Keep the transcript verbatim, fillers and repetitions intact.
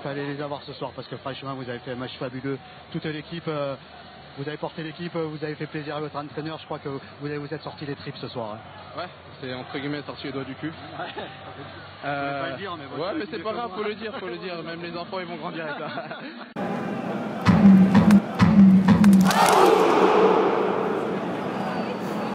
fallait les avoir ce soir parce que franchement vous avez fait un match fabuleux. Toute l'équipe, euh, vous avez porté l'équipe, vous avez fait plaisir à votre entraîneur. Je crois que vous, avez, vous êtes sorti les tripes ce soir. Hein. Ouais, c'est entre guillemets sorti les doigts du cul. Ouais, euh, pas le dire, mais bon, ouais, mais c'est pas grave, faut le dire, faut le dire. Même les enfants ils vont grandir avec ça.